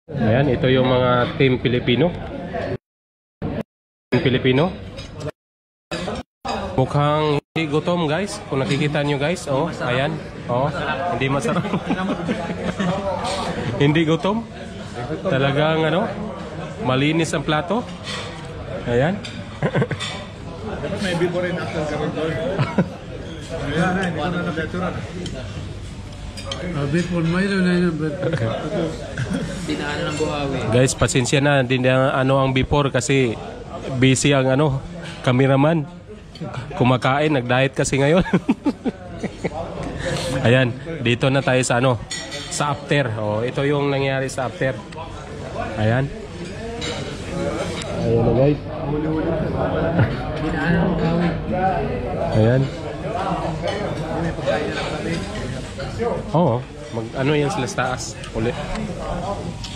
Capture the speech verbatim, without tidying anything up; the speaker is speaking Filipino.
Ayan, ito yung mga team Pilipino. Team Pilipino. Mukhang hindi gutom guys. Kung nakikita nyo guys, oh, ayan. Oh, hindi masarap. Hindi gutom. Talagang ano, malinis ang plato. Ayan. Dapat may before and after ka rin doon. Ayan na, hindi ko na nabiyaturan. Before, mayroon na yun. Dinaan ng buhawi. Guys, pasensya na. Hindi na ano ang before kasi busy ang ano, cameraman. Kumakain, nag-diet kasi ngayon. Ayan, dito na tayo sa ano, sa after. Oh, ito yung nangyari sa after. Ayan. Ayan na guys. Dinaan ng buhawi. Ayan. Oo, mag ano yan sila sa taas. Uli.